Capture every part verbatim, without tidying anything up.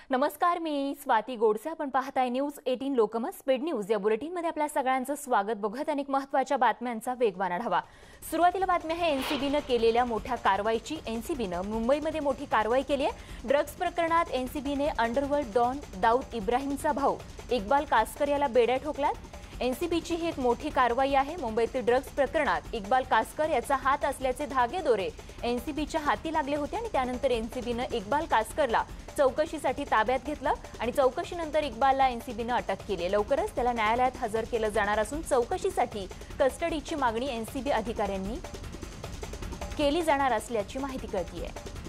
नमस्कार, मी स्वाती गोडसे. आपण पाहताय न्यूज अठरा लोकमत स्पीड न्यूज. या बुलेटिन मध्ये आपल्या सगळ्यांचं स्वागत. बघत अनेक महत्त्वाच्या बातम्यांचा वेगवान आढावा. सुरुवातीला बातमी आहे एनसीबीने केलेल्या मोठ्या कारवाईची. एनसीबीने मुंबईमध्ये मोठी कारवाई केली आहे. ड्रग्ज प्रकरणात एनसीबीने अंडरवर्ल्ड डॉन दाऊद इब्राहिमचा भाऊ इक्बाल कासकर याला बेड्या ठोकल्यात. एनसीबीची ही एक मोठी कारवाई आहे. मुंबईतील ड्रग्ज प्रकरणात इक्बाल कासकर याचा हात असल्याचे धागेदोरे एनसीबीच्या हाती लागले होते आणि त्यानंतर एनसीबीने इक्बाल कासकरला चौकशीसाठी ताब्यात घेतलं आणि चौकशीनंतर इक्बालला एनसीबीने अटक केली. लवकरच त्याला न्यायालयात हजर केलं जाणार असून चौकशीसाठी कस्टडीची मागणी एनसीबी अधिकाऱ्यांनी केली जाणार असल्याची माहिती कळतीये.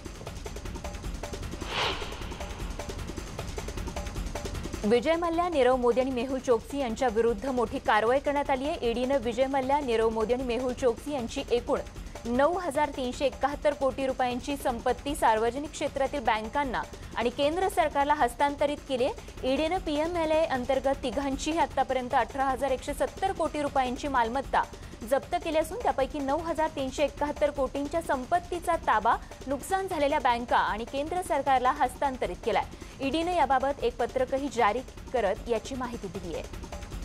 विजय मल्ल्या, नीरव मोदी आणि मेहुल चोक्सी यांच्या विरुद्ध मोठी कारवाई करण्यात आली आहे. ईडीने विजय मल्ल्या, नीरव मोदी आणि मेहुल चोक्सी यांची एकूण नऊ हजार तीनशे एकाहत्तर कोटी रुपयांची संपत्ती सार्वजनिक क्षेत्रातील बँकांना आणि केंद्र सरकारला हस्तांतरित केली आहे. ईडीने पीएमएलए अंतर्गत तिघांची आतापर्यंत अठरा हजार एकशे सत्तर कोटी रुपयांची मालमत्ता जप्त केली असून त्यापैकी नऊ हजार तीनशे एकाहत्तर कोटींच्या संपत्तीचा ताबा नुकसान झालेल्या बँका आणि केंद्र सरकारला हस्तांतरित केलाय. ईडीने याबाबत एक पत्रकही जारी करत याची माहिती दिली आहे.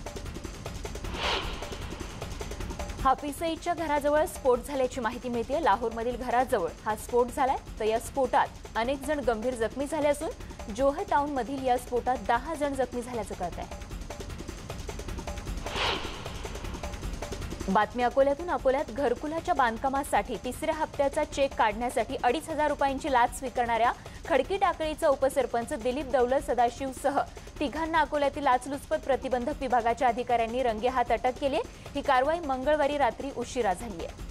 हाफिज सईदच्या घराजवळ स्फोट झाल्याची माहिती मिळते. लाहोरमधील घराजवळ हा स्फोट झालाय. तर या स्फोटात अनेक जण गंभीर जखमी झाले असून जोह टाउन मधील या स्फोटात दहा जण जखमी झाल्याचं कळत आहे. बातमी अकोल्यातून. अकोल्यात घरकुलाच्या बांधकामासाठी तिसऱ्या हप्त्याचा चेक काढण्यासाठी अडीच हजार रुपयांची लाच स्वीकारणाऱ्या खडकी टाकळीचा उपसरपंच दिलीप दौलत सदाशिव सह तिघांना अकोल्यातील लाचलुचपत प्रतिबंधक विभागाच्या अधिकाऱ्यांनी रंगेहात अटक केली. ही कारवाई मंगळवारी रात्री उशिरा झाली आहे.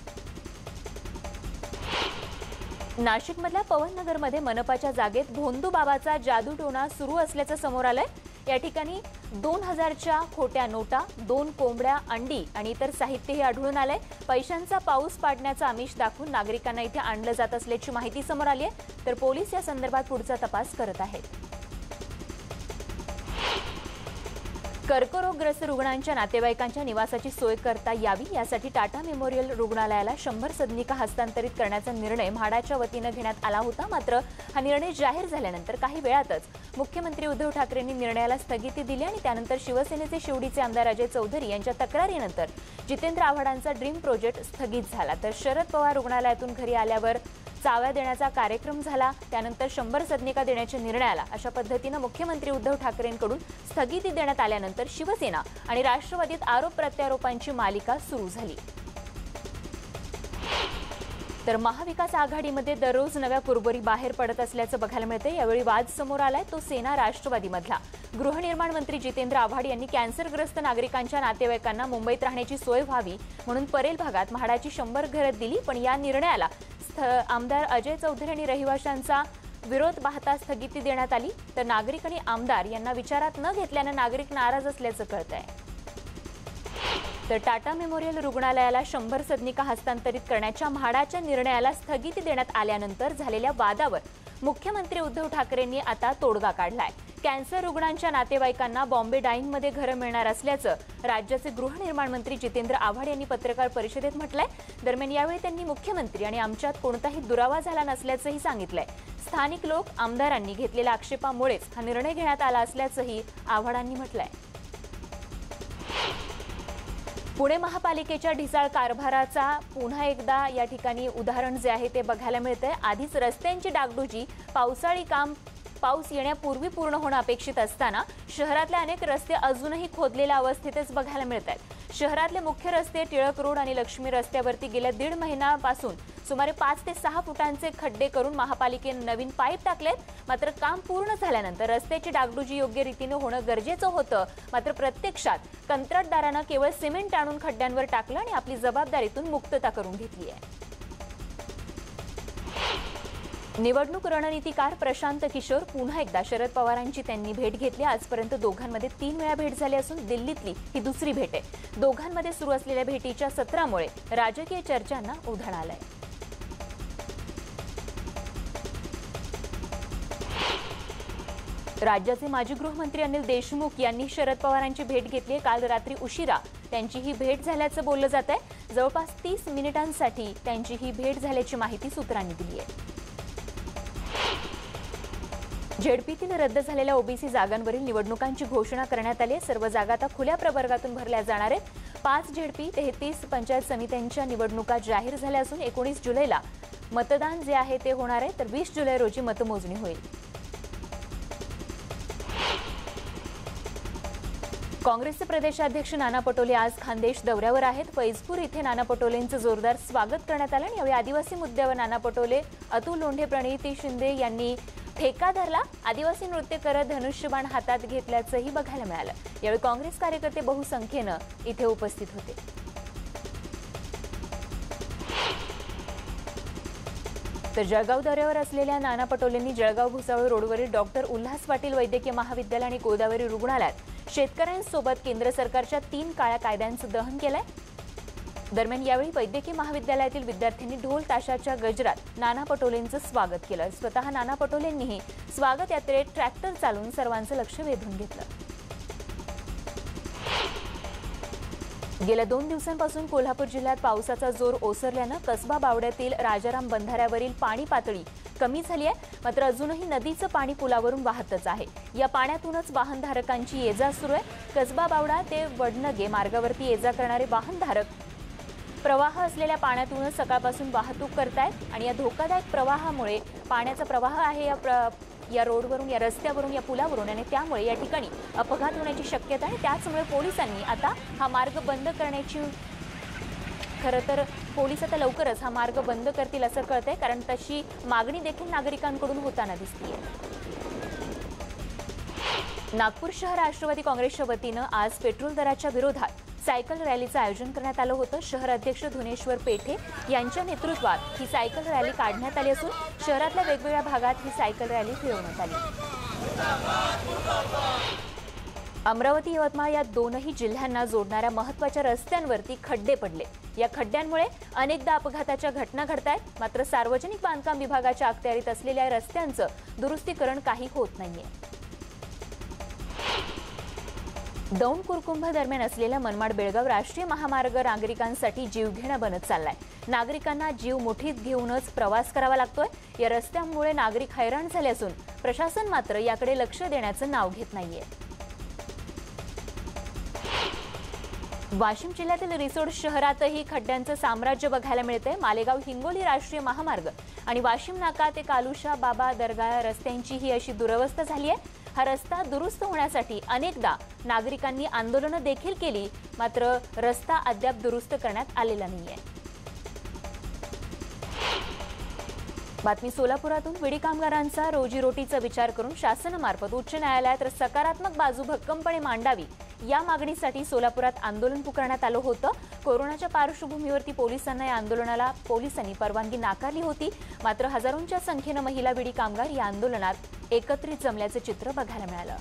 नाशिकमधल्या पवननगरमध्ये मनपाच्या जागेत भोंदू बाबाचा जादूटोणा सुरू असल्याचं समोर आलंय. या ठिकाणी दोन हजारच्या खोट्या नोटा, दोन कोंबड्या, अंडी आणि इतर साहित्यही आढळून आलंय. पैशांचा पाऊस पाडण्याचा आमिष दाखवून नागरिकांना इथे आणलं जात असल्याची माहिती समोर आली आहे. तर पोलीस या संदर्भात पुढचा तपास करत आहेत. कर्करोगग्रस्त रुग्णांच्या नातेवाईकांच्या निवासाची सोय करता यावी यासाठी टाटा मेमोरियल रुग्णालयाला शंभर सदनिका हस्तांतरित करण्याचा निर्णय म्हाडाच्या वतीनं घेण्यात आला होता. मात्र हा निर्णय जाहीर झाल्यानंतर काही वेळातच मुख्यमंत्री उद्धव ठाकरेंनी निर्णयाला स्थगिती दिली आणि त्यानंतर शिवसेनेचे शिवडीचे आमदार अजय चौधरी यांच्या तक्रारीनंतर जितेंद्र आव्हाडांचा ड्रीम प्रोजेक्ट स्थगित झाला. तर शरद पवार रुग्णालयातून घरी आल्यावर चाव्या देण्याचा कार्यक्रम झाला. त्यानंतर शंभर सदनिका देण्याच्या निर्णयाला अशा पद्धतीनं मुख्यमंत्री उद्धव ठाकरेंकडून स्थगिती देण्यात आल्यानंतर शिवसेना आणि राष्ट्रवादीत आरोप प्रत्यारोपांची मालिका सुरू झाली. तर महाविकास आघाडीमध्ये दररोज नव्या कुरबुरी बाहेर पडत असल्याचं बघायला मिळते. यावेळी वाद समोर आलाय तो सेना राष्ट्रवादीमधला. गृहनिर्माण मंत्री जितेंद्र आव्हाड यांनी कॅन्सरग्रस्त नागरिकांच्या नातेवाईकांना मुंबईत राहण्याची सोय व्हावी म्हणून परेल भागात म्हाडाची शंभर घरं दिली. पण या निर्णयाला आमदार अजय चौधरी आणि रहिवाशांचा विरोध पाहता स्थगिती देण्यात आली. तर नागरिक आणि आमदार यांना विचारात न घेतल्यानं नागरिक नाराज असल्याचं कळत आहे. तर टाटा मेमोरियल रुग्णालयाला शंभर सदनिका हस्तांतरित करण्याच्या म्हाडाच्या निर्णयाला स्थगिती देण्यात आल्यानंतर झालेल्या वादावर मुख्यमंत्री उद्धव ठाकरेंनी आता तोडगा काढलाय. कॅन्सर रुग्णांच्या नातेवाईकांना बॉम्बे डाईंगमध्ये घरं मिळणार असल्याचं राज्याचे गृहनिर्माण मंत्री जितेंद्र आव्हाड यांनी पत्रकार परिषदेत म्हटलंय. दरम्यान यावेळी त्यांनी मुख्यमंत्री आणि आमच्यात कोणताही दुरावा झाला नसल्याचंही सांगितलंय. स्थानिक लोक आमदारांनी घेतलेल्या आक्षेपामुळेच हा निर्णय घेण्यात आला असल्याचंही आव्हाडांनी म्हटलंय. पुणे महापालिकेच्या ढिसाळ कारभाराचा पुन्हा एकदा या ठिकाणी उदाहरण जे आहे ते बघायला मिळतंय. आधीच रस्त्यांची डागडुजी पावसाळी काम पाऊस येण्यापूर्वी पूर्ण होणं अपेक्षित असताना शहरातले अनेक रस्ते अजूनही खोदलेल्या अवस्थेतच बघायला मिळत आहेत. शहरातले मुख्य रस्ते टिळक रोड आणि लक्ष्मी रस्त्यावरती गेल्या दीड महिन्यापासून सुमारे पाच ते सहा फुटांचे खड्डे करून महापालिकेने नवीन पाईप टाकलेत. मात्र काम पूर्ण झाल्यानंतर रस्त्याची डागडुजी योग्य रीतीने होणं गरजेचं होतं. मात्र प्रत्यक्षात कंत्राटदारानं केवळ सिमेंट आणून खड्ड्यांवर टाकलं आणि आपली जबाबदारीतून मुक्तता करून घेतली आहे. निवडणूक रणनीतिकार प्रशांत किशोर पुन्हा एकदा शरद पवारांची त्यांनी भेट घेतली. आजपर्यंत दोघांमध्ये तीन वेळा भेट झाली असून दिल्लीतली ही दुसरी भेट आहे. दोघांमध्ये सुरू असलेल्या भेटीच्या सत्रामुळे राजकीय चर्चांना उधाण आलंय. राज्याचे माजी गृहमंत्री अनिल देशमुख यांनी शरद पवारांची भेट घेतली. काल रात्री उशिरा त्यांची ही भेट झाल्याचं बोललं जात आहे. जवळपास तीस मिनिटांसाठी त्यांची ही भेट झाल्याची माहिती सूत्रांनी दिली आहे. झेडपीतील रद्द झालेल्या ओबीसी जागांवरील निवडणुकांची घोषणा करण्यात आली आहे। सर्व जागा आता खुल्या प्रवर्गातून भरल्या जाणार आहेत। पाच झेडपी तेहतीस पंचायत समित्यांच्या निवडणुका जाहीर झाल्या असून एकोणीस जुलैला मतदान जे आहे ते होणार आहे, तर वीस जुलै रोजी मतमोजणी होईल। काँग्रेसचे प्रदेशाध्यक्ष नाना पटोले आज खानदेश दौऱ्यावर आहेत। फैजपूर इथे नाना पटोलेंचं जोरदार स्वागत करण्यात आलं आणि यावेळी आदिवासी मुद्द्यावर नाना पटोले, अतुल लोंढे, प्रणिती शिंदे यांनी ठेका धरला। आदिवासी नृत्य करत धनुष्यबाण हातात घेतल्याचंही बघायला मिळालं। यावेळी काँग्रेस कार्यकर्ते बहुसंख्येनं इथे उपस्थित होते। तर जळगाव दौऱ्यावर असलेल्या नाना पटोलेंनी जळगाव भुसावळ रोडवरील डॉक्टर उल्हास पाटील वैद्यकीय महाविद्यालय आणि गोदावरी रुग्णालयात शेतकऱ्यांसोबत केंद्र सरकारच्या तीन काळ्या कायद्यांचं दहन केलंय। दरम्यान यावेळी वैद्यकीय महाविद्यालयातील विद्यार्थ्यांनी ढोल ताशाच्या गजरात नाना पटोलेंचं स्वागत केलं। स्वतः नाना पटोलेंनीही स्वागत यात्रेत ट्रॅक्टर चालवून सर्वांचं लक्ष वेधून घेतलं। गेल्या दोन दिवसांपासून कोल्हापूर जिल्ह्यात पावसाचा जोर ओसरल्यानं कसबा बावड्यातील राजाराम बंधाऱ्यावरील पाणी पातळी कमी झाली आहे, मात्र अजूनही नदीचं पाणी पुलावरून वाहतच आहे। या पाण्यातूनच वाहनधारकांची ये-जा सुरू आहे। कसबा बावडा ते वडनगे मार्गावरती ये-जा करणारे वाहनधारक प्रवाह असलेल्या पाण्यातूनच सकाळपासून वाहतूक करतायत आणि या धोकादायक प्रवाहामुळे पाण्याचा प्रवाह आहे या या रोडवरून, या रस्त्यावरून, या पुलावरून आणि त्यामुळे या ठिकाणी अपघात होण्याची शक्यता आहे। त्याचमुळे पोलिसांनी आता हा मार्ग बंद करण्याची खरं तर पोलीस आता लवकरच हा मार्ग बंद करतील असं कळतंय, कारण तशी मागणी देखील नागरिकांकडून होताना दिसतीये। नागपूर शहर राष्ट्रवादी काँग्रेसच्या वतीनं आज पेट्रोल दराच्या विरोधात सायकल रॅलीचं आयोजन करण्यात आलं होतं। शहर अध्यक्ष धुनेश्वर पेठे यांच्या नेतृत्वात ही सायकल रॅली काढण्यात आली असून शहरातल्या वेगवेगळ्या भागात ही सायकल रॅली फिरवण्यात आली। अमरावती यवतमाळ या दोनही जिल्ह्यांना जोडणाऱ्या महत्त्वाच्या रस्त्यांवरती खड्डे पडले। या खड्ड्यांमुळे अनेकदा अपघाताच्या घटना घडतायत, मात्र सार्वजनिक बांधकाम विभागाच्या अखत्यारीत असलेल्या रस्त्यांचं दुरुस्तीकरण काही होत नाहीये। दौंड कुरकुंभ दरम्यान असलेला मनमाड बेळगाव राष्ट्रीय महामार्ग नागरिकांसाठी जीवघेणा बनत चाललाय। नागरिकांना जीव मुठीत घेऊनच प्रवास करावा लागतोय। या रस्त्यामुळे नागरिक हैराण झाले असून प्रशासन मात्र याकडे लक्ष देण्याचं नाव घेत नाहीये। वाशिम जिल्ह्यातील रिसोड शहरातही खड्ड्यांचं साम्राज्य बघायला मिळतंय। मालेगाव हिंगोली राष्ट्रीय महामार्ग आणि वाशिम नाका ते कालुशा बाबा दर्गा रस्त्यांची ही अशी दुरवस्था झाली आहे। हा रस्ता दुरुस्त होण्यासाठी अनेकदा नागरिकांनी आंदोलनं देखील केली, मात्र रस्ता अद्याप दुरुस्त करण्यात आलेला नाहीये। बातमी सोलापुरातून विडी कामगारांचा रोजीरोटीचा विचार करून शासनामार्फत उच्च न्यायालयात सकारात्मक बाजू भक्कमपणे मांडावी या मागणीसाठी सोलापुरात आंदोलन पुकारण्यात आलं होतं। कोरोनाच्या पार्श्वभूमीवरती पोलिसांना या आंदोलनाला पोलिसांनी परवानगी नाकारली होती, मात्र हजारोंच्या संख्येनं महिला विडी कामगार या आंदोलनात एकत्रित जमल्याचं चित्र बघायला मिळालं।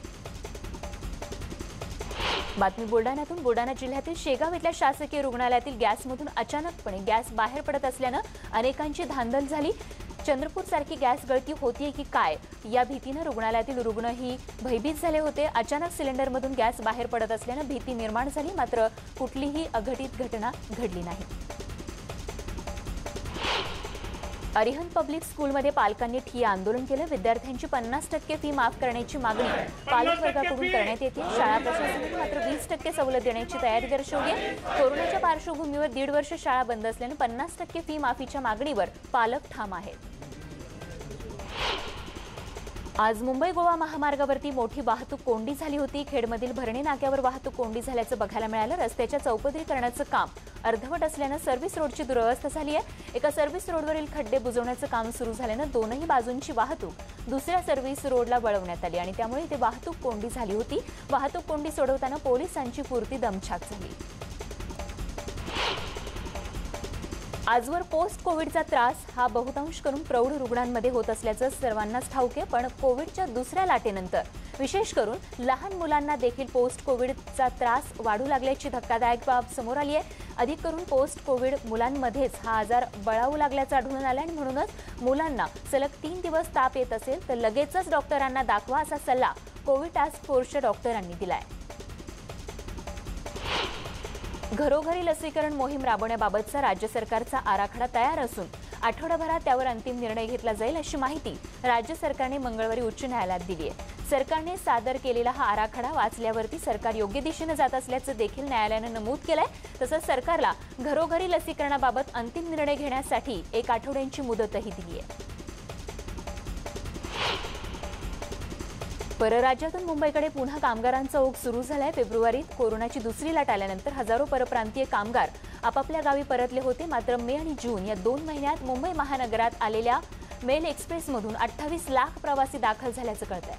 बातमी बुलढाण्यातून बुलढाणा जिल्ह्यातील शेगाव इथल्या शासकीय रुग्णालयातील गॅसमधून अचानकपणे गॅस बाहेर पडत असल्यानं अनेकांची धांदल झाली। चंद्रपूर सारखी गॅस गळती होतीये की काय या भीतीनं रुग्णालयातील रुग्णही भयभीत झाले होते। अचानक सिलेंडरमधून गॅस बाहेर पडत असल्यानं भीती निर्माण झाली, मात्र कुठलीही अघटित घटना घडली नाही। अरिहंत पब्लिक स्कूलमध्ये पालकांनी ठिय्या आंदोलन केलं। विद्यार्थ्यांची पन्नास टक्के फी माफ करण्याची मागणी पालक वर्गाकडून करण्यात येते। शाळा प्रशासनाने मात्र वीस टक्के सवलत देण्याची तयारी दर्शवली आहे। कोरोनाच्या पार्श्वभूमीवर दीड वर्ष शाळा बंद असल्यानं पन्नास टक्के फी माफीच्या मागणीवर पालक ठाम आहेत। आज मुंबई गोवा महामार्गावरती मोठी वाहतूक कोंडी झाली होती। खेडमधील भरणे नाक्यावर वाहतूक कोंडी झाल्याचं बघायला मिळालं। रस्त्याच्या चौपदरीकरणाचं काम अर्धवट असल्यानं सर्व्हिस रोडची दुरवस्था झाली आहे। एका सर्व्हिस रोडवरील खड्डे बुजवण्याचं काम सुरू झाल्यानं दोनही बाजूंची वाहतूक दुसऱ्या सर्व्हिस रोडला वळवण्यात आली आणि त्यामुळे इथे वाहतूक कोंडी झाली होती। वाहतूक कोंडी सोडवताना पोलिसांची पुरती दमछाक झाली। आजवर पोस्ट कोविडचा त्रास हा बहुतांश करून प्रौढ रुग्णांमध्ये होत असल्याचं सर्वांनाच ठाऊक आहे, पण कोविडच्या दुसऱ्या लाटेनंतर विशेष करून लहान मुलांना देखील पोस्ट कोविडचा त्रास वाढू लागल्याची धक्कादायक बाब समोर आली आहे। अधिक करून पोस्ट कोविड मुलांमध्येच हा आजार बळावू लागल्याचं आढळून आलं आणि म्हणूनच मुलांना सलग तीन दिवस ताप येत असेल तर लगेचच डॉक्टरांना दाखवा असा सल्ला कोविड टास्क फोर्सच्या डॉक्टरांनी दिलाय। घरोघरी लसीकरण मोहीम राबवण्याबाबतचा राज्य सरकारचा आराखडा तयार असून आठवडाभरात त्यावर अंतिम निर्णय घेतला जाईल अशी माहिती राज्य सरकारने मंगळवारी उच्च न्यायालयात दिली आहे। सरकारने सादर केलेला हा आराखडा वाचल्यावरती सरकार योग्य दिशेने जात असल्याचं देखील न्यायालयाने नमूद केलंय। तसंच सरकारला घरोघरी लसीकरणाबाबत अंतिम निर्णय घेण्यासाठी एक आठवड्यांची मुदतही दिली आहे। परराज्यातून मुंबईकडे पुन्हा कामगारांचा ओघ सुरू झालाय। फेब्रुवारीत कोरोनाची दुसरी लाट आल्यानंतर हजारो परप्रांतीय कामगार आपापल्या गावी परतले होते। मात्र मे आणि जून या दोन महिन्यात मुंबई महानगरात आलेल्या मेल एक्सप्रेसमधून अठ्ठावीस लाख प्रवासी दाखल झाल्याचं कळतंय।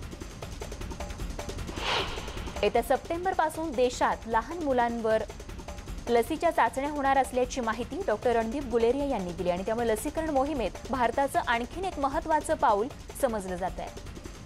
येत्या सप्टेंबर पासून देशात लहान मुलांवर लसीच्या चाचण्या होणार असल्याची माहिती डॉक्टर रणदीप गुलेरिया यांनी दिली आणि त्यामुळे लसीकरण मोहिमेत भारताचं आणखीन एक महत्त्वाचं पाऊल समजलं जात आहे।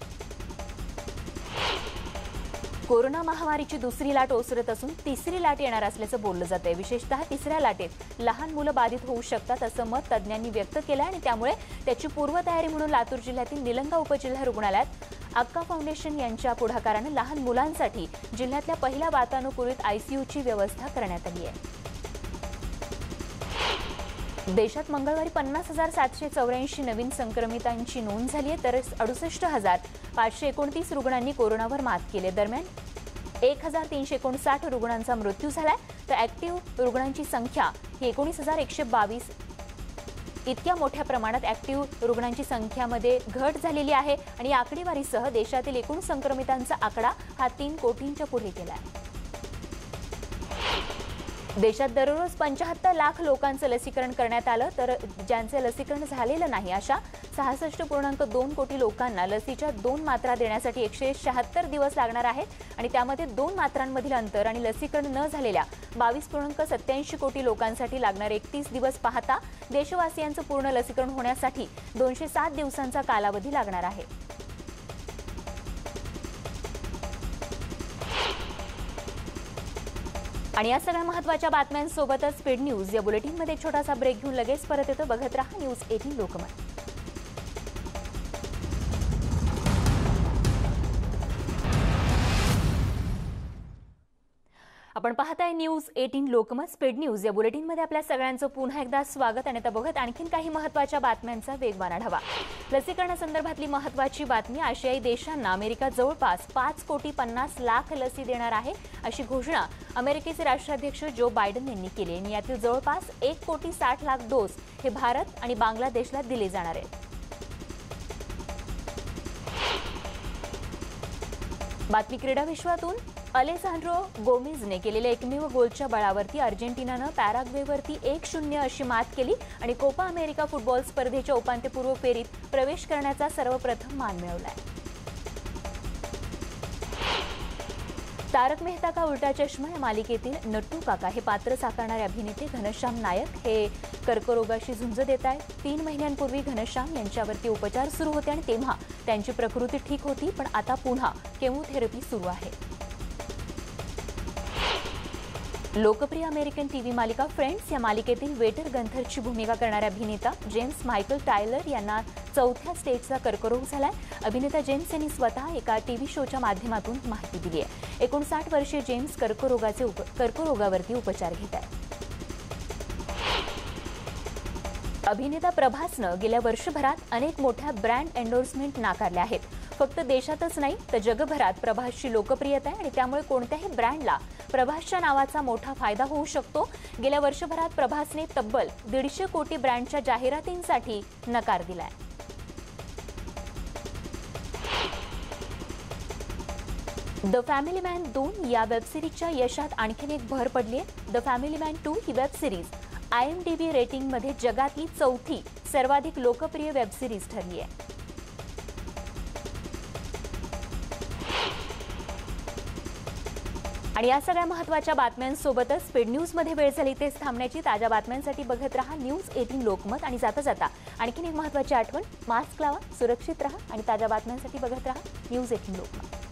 कोरोना महामारीची दुसरी लाट ओसरत असून तिसरी लाट येणार असल्याचं बोललं जातंय। विशेषतः तिसऱ्या लाटेत लहान मुलं बाधित होऊ शकतात असं मत तज्ज्ञांनी व्यक्त केलं आणि त्यामुळे त्याची पूर्वतयारी म्हणून लातूर जिल्ह्यातील निलंगा उपजिल्हा रुग्णालयात अक्का फाउंडेशन यांच्या पुढाकाराने लहान मुलांसाठी जिल्ह्यातल्या पहिल्या वातानुकूलित आयसीयूची व्यवस्था करण्यात आली आहे। देशात मंगळवारी पन्नास हजार सातशे चौऱ्याऐंशी नवीन संक्रमितांची नोंद झाली आहे, तर अडुसष्ट हजार पाचशे एकोणतीस रुग्णांनी कोरोनावर मात केली। दरम्यान एक हजार तीनशे एकोणसाठ रुग्णांचा मृत्यू झालाय, तर ऍक्टिव्ह रुग्णांची संख्या ही एकोणीस हजार एकशे बावीस इतक्या मोठ्या प्रमाणात ऍक्टिव्ह रुग्णांची संख्यामध्ये घट झालेली आहे आणि या आकडेवारीसह देशातील एकूण संक्रमितांचा आकडा हा तीन कोटींच्या पुढे गेला आहे। देशात दररोज पंच्याहत्तर लाख लोकांचं लसीकरण करण्यात आलं, तर ज्यांचे लसीकरण झालेलं नाही अशा सहासष्ट पूर्णांक दोन कोटी लोकांना लसीच्या दोन मात्रा देण्यासाठी एकशे शहात्तर दिवस लागणार आहेत आणि त्यामध्ये दोन मात्रांमधील अंतर आणि लसीकरण न झालेल्या बावीस पूर्णांक सत्याऐंशी कोटी लोकांसाठी लागणारे एकतीस दिवस पाहता देशवासियांचं पूर्ण लसीकरण होण्यासाठी दोनशे सात दिवसांचा कालावधी लागणार आहे। आणि या सगळ्या महत्त्वाच्या बातम्यांसोबतच स्पीड न्यूज या बुलेटिनमध्ये एक छोटासा ब्रेक घेऊन लगेच परत येतो। बघत रहा न्यूज अठरा लोकमत। आपण पाहताय न्यूज अठरा लोकमत स्पीड न्यूज या बुलेटिनमध्ये आपल्या सगळ्यांचं पुन्हा एकदा स्वागत आणि आता बघत आणखीन काही महत्त्वाच्या बातम्यांचा वेगवान आढावा। लसीकरणासंदर्भातली महत्त्वाची बातमी, आशियाई देशांना अमेरिका जवळपास पाच कोटी पन्नास लाख लसी देणार आहे अशी घोषणा अमेरिकेचे राष्ट्राध्यक्ष जो बायडन यांनी केली आणि यातील जवळपास एक कोटी साठ लाख डोस हे भारत आणि बांगलादेशला दिले जाणार आहेत। बातमी क्रीडा विश्वातून अलेसांड्रो गोमेजने केलेल्या एकमेव गोलच्या बळावरती अर्जेंटिनानं पॅराग्वेवरती एक शून्य अशी मात केली आणि कोपा अमेरिका फुटबॉल स्पर्धेच्या उपांत्यपूर्व फेरीत प्रवेश करण्याचा सर्वप्रथम मान मिळवलाय। तारक मेहता का उल्टा चष्मा या मालिकेतील नट्टू काका हे पात्र साकारणारे अभिनेते घनश्याम नायक हे कर्करोगाशी झुंज देत आहेत। तीन महिन्यांपूर्वी घनश्याम यांच्यावरती उपचार सुरू होते आणि तेव्हा त्यांची प्रकृती ठीक होती, पण आता पुन्हा केमोथेरपी सुरू आहे। लोकप्रिय अमेरिकन टीव्ही मालिका फ्रेंड्स या मालिकेतील वेटर गंथरची भूमिका करणाऱ्या अभिनेता जेम्स मायकल टायलर यांना चौथ्या स्टेजचा कर्करोग झालाय। अभिनेता जेम्स यांनी स्वतः एका टीव्ही शोच्या माध्यमातून माहिती दिली आहे। एकोणसाठ वर्षीय जेम्स कर्करोगाचे उप कर्करोगावरती उपचार घेत आहेत। अभिनेता प्रभासनं गेल्या वर्षभरात अनेक मोठ्या ब्रँड एंडोर्समेंट नाकारल्या आहेत। फक्त देशातच नाही तर जगभरात प्रभासची लोकप्रियता आहे आणि त्यामुळे कोणत्याही ब्रँडला प्रभासच्या नावाचा मोठा फायदा होऊ शकतो। गेल्या वर्षभरात प्रभासने तब्बल दीडशे कोटी ब्रँडच्या जाहिरातींसाठी नकार दिलाय। द फॅमिली मॅन दोन या वेबसिरीजच्या यशात आणखीन एक भर पडली आहे। द फॅमिली मॅन टू ही web series IMDb रेटिंगमध्ये जगातली चौथी सर्वाधिक लोकप्रिय वेबसिरीज ठरली आहे। आणि या सगळ्या महत्त्वाच्या बातम्यांसोबतच स्पीड न्यूजमध्ये वेळ झाली तेच थांबण्याची। ताज्या बातम्यांसाठी बघत रहा न्यूज अठरा लोकमत आणि जाता जाता आणखीन एक महत्त्वाची आठवण, मास्क लावा, सुरक्षित रहा आणि ताज्या बातम्यांसाठी बघत रहा न्यूज अठरा लोकमत।